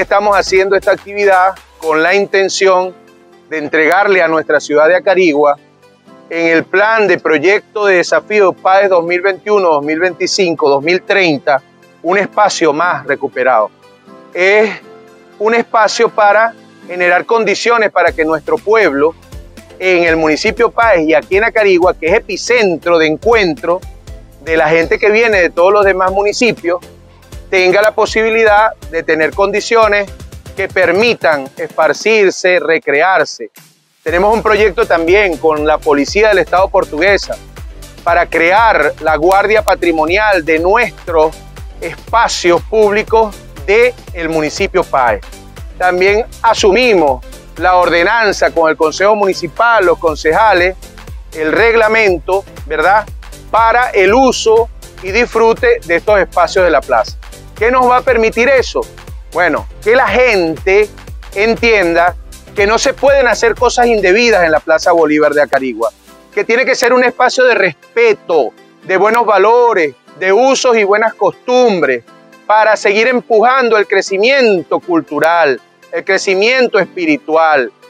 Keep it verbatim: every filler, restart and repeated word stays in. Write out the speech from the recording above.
estamos haciendo esta actividad con la intención de entregarle a nuestra ciudad de Acarigua, en el plan de proyecto de desafío PAES dos mil veintiuno, dos mil veinticinco, dos mil treinta, un espacio más recuperado. Es un espacio para generar condiciones para que nuestro pueblo, en el municipio PAES y aquí en Acarigua, que es epicentro de encuentro de la gente que viene de todos los demás municipios, tenga la posibilidad de tener condiciones que permitan esparcirse, recrearse. Tenemos un proyecto también con la Policía del Estado Portuguesa para crear la guardia patrimonial de nuestros espacios públicos del municipio PAES. También asumimos la ordenanza con el Consejo Municipal, los concejales, el reglamento, ¿verdad?, para el uso y disfrute de estos espacios de la plaza. ¿Qué nos va a permitir eso? Bueno, que la gente entienda que no se pueden hacer cosas indebidas en la Plaza Bolívar de Acarigua, que tiene que ser un espacio de respeto, de buenos valores, de usos y buenas costumbres, para seguir empujando el crecimiento cultural, el crecimiento espiritual,